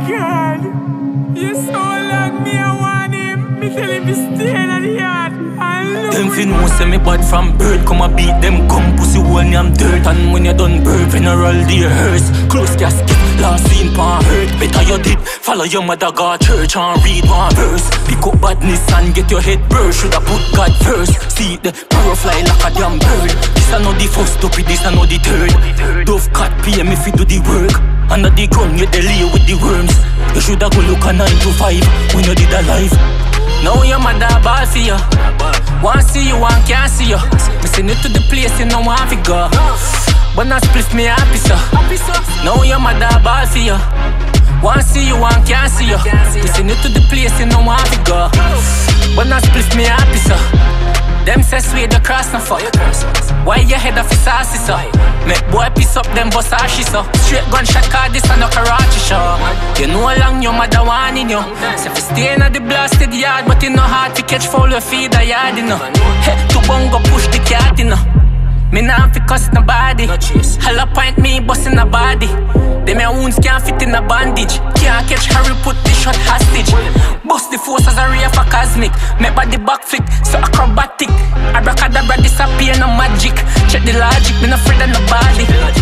God, you so long me I want him. Me tell him to stay in the yard. Them fi know say me bad from birth. Come a beat them come pussy hole me I'm dirt. And when you done birth, funeral dear hearse. Close casket, last seen pan hurt. Better you did follow your mother go church and read one verse. Pick up badness and get your head burst. Shoulda put God first. See the power fly like a damn bird. This a no the first stupid, this a no the third. Dove cat pay me fi do the work. Under the ground you delay with the worms. You shoulda go look a 9 to 5 when you did alive. Now your mother ball for you. Want see you, want can't see you. Me send you to the place you know want to go. But not split me happy so. Now your mother ball for you. Want see you, want can't see you. Me send you to the place you know want to go. But not split me happy so. Them say sweet the cross no fuck. Why your head off is sassy so? Make boy piss up them bust ashy so. Straight gunshot car this and no Karachi show. You know how long your mother wanting you. Say fi stay in the blasted yard, but it no hard to catch foul or feed a yard you know. Head to bongo push the cat you know. Me nah fi cuss nobody. Holla point me bustin' a body. Them your wounds can't fit in a bandage. Can't catch Harry put the shot hostage. Bust the force as a ray for cosmic. Make body back flick, so acrobatic. Abracadabra disappear no magic. Check the logic, me not afraid of nobody.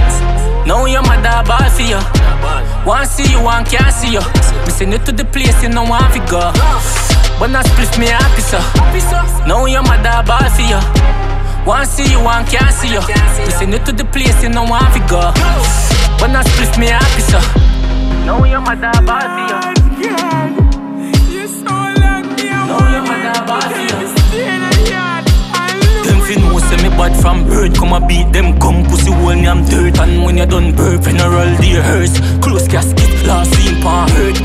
Now your mother ball for you. Want see you, want can't see you. Me send you to the place you know want to go. But not split me happy so. Now your mother ball for you. Want see you, want can't see you. Me send you to the place you know want to go. But not split me happy so. Now your mother ball for you. God, you so long me I Now your mother ball for you. stay in the yard. Them fi know say me bad from birth. Come a beat them come pussy hole me I'm dirt. And when you done birth, funeral dear hearse. Close casket, last seen pan hurt.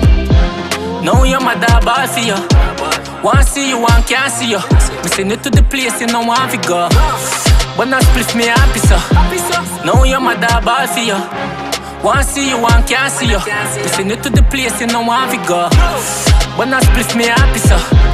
Now your mother ball for you. Want see you, want can't see you. Me send you to the place you know want to go. But not split me happy so. Now your mother ball for you. Want see you, want can't see you. Me send you to the place you know want to go. But not split me happy so.